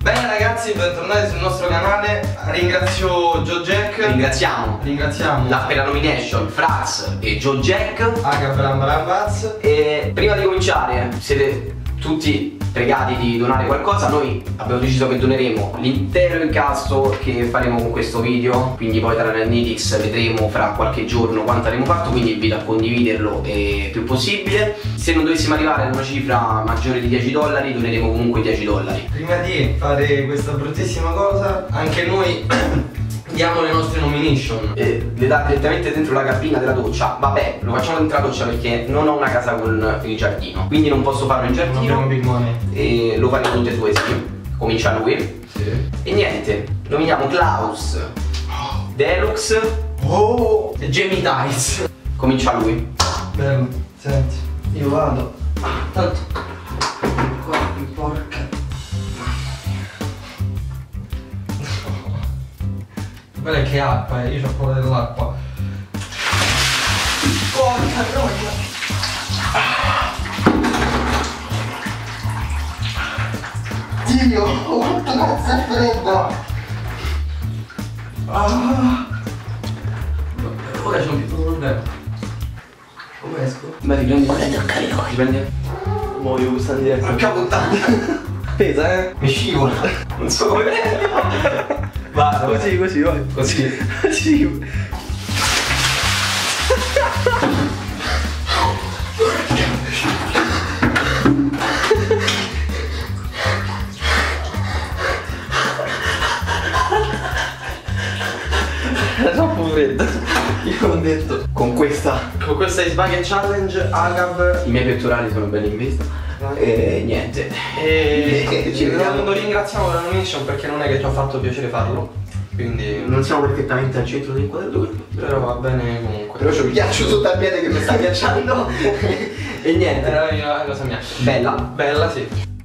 Bene ragazzi, bentornati sul nostro canale. Ringrazio Joe Jack. Ringraziamo la per la nomination Frax e Joe Jack. H. E prima di cominciare siete tutti pregati di donare qualcosa. Noi abbiamo deciso che doneremo l'intero incasso che faremo con questo video, quindi poi tra l'Analytics vedremo fra qualche giorno quanto avremo fatto, quindi invito a condividerlo il più possibile. Se non dovessimo arrivare ad una cifra maggiore di $10 doneremo comunque $10. Prima di fare questa bruttissima cosa, anche noi diamo le nostre nomination. Le date direttamente dentro la cabina della doccia. Vabbè, lo facciamo dentro la doccia perché non ho una casa con il giardino, quindi non posso farlo in giardino. Big money. E lo faremo tutte e due, sì. Comincia lui. Sì. E niente, nominiamo Klaus, Deluxe e Jamie Tights. Comincia lui. Bello, senti, io vado. Tanto qua mi porca. Guarda che acqua, io c'ho paura dell'acqua. Porca troia. Dio, quanto cazzo è freddo. Ora c'è un piccolo problema. Come esco? Beh, ti prendi. Ti prendi. Muoio questa diretta. Porca puttana. Pesa, Mi scivola. Non so come prenderlo. Vado. Così, vai. Così. Sì. Era troppo freddo. Io ho detto. Con questa Ice Bucket Challenge Agab. i miei pettorali sono belli in vista. E niente. Ci vediamo. Ringraziamo la nomination perché non è che ci ha fatto piacere farlo. Quindi. Non siamo perfettamente al centro dell'inquadratura, Però va bene comunque. però c'ho il ghiaccio sotto al piede che mi sta ghiacciando. E niente. Era la cosa mia. Bella. Bella, sì.